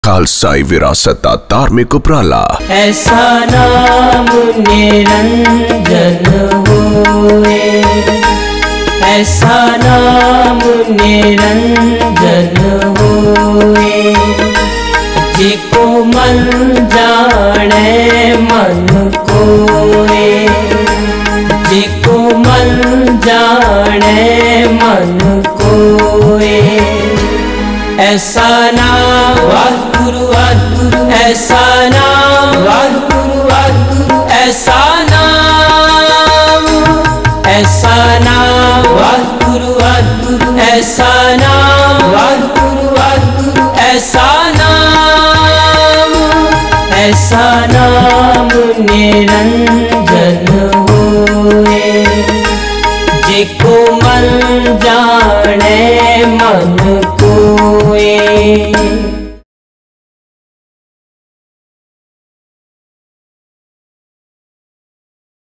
खालसाई विरासत दा धार्मिक उपराला। ऐसा नाम निरंजन होए, ऐसा नाम निरंजन होए, जिको मन जाने मन कोए, जिको मन जाने मन कोए। ऐसा नाम वाहिगुरु वाहिगुरु, ऐसा नाम वाहिगुरु वाहिगुरु, ऐसा नाम, ऐसा नाम वाहिगुरु वाहिगुरु, ऐसा नाम वाहिगुरु वाहिगुरु, ऐसा नाम, ऐसा नाम निरंजन होए, जिको मन जाने मन कोए।